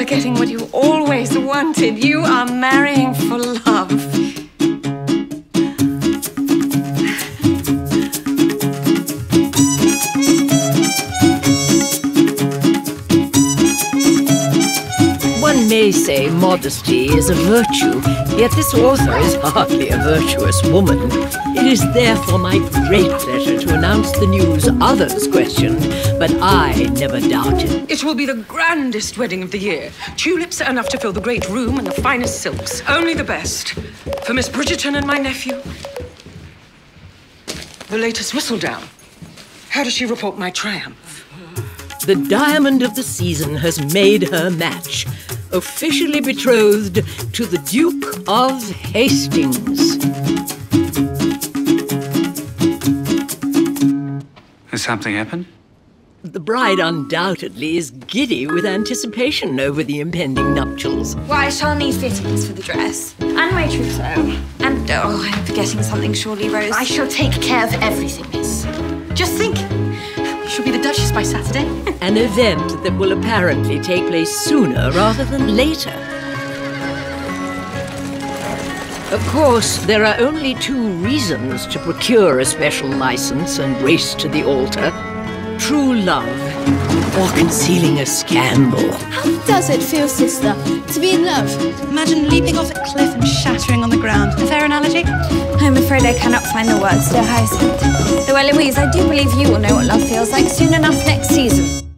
getting what you always wanted. You are marrying for love. One may say modesty is a virtue, yet this author is hardly a virtuous woman. It is therefore my great pleasure to announce the news others questioned, but I never doubted. It will be the grandest wedding of the year. Tulips are enough to fill the great room and the finest silks. Only the best. For Miss Bridgerton and my nephew. The latest Whistledown. How does she report my triumph? The diamond of the season has made her match. Officially betrothed to the Duke of Hastings. Has something happened? The bride undoubtedly is giddy with anticipation over the impending nuptials. Why, I shall need fittings for the dress. And my trousseau. And, oh, I'm forgetting something surely, Rose. I shall take care of everything, miss. Just think, she'll be the Duchess by Saturday. An event that will apparently take place sooner rather than later. Of course, there are only two reasons to procure a special license and race to the altar. True love, or concealing a scandal. How does it feel, sister, to be in love? Imagine leaping off a cliff and shattering on the ground. A fair analogy? I'm afraid I cannot find the words, dear Hyacinth. Though, Eloise, I do believe you will know what love feels like soon enough next season.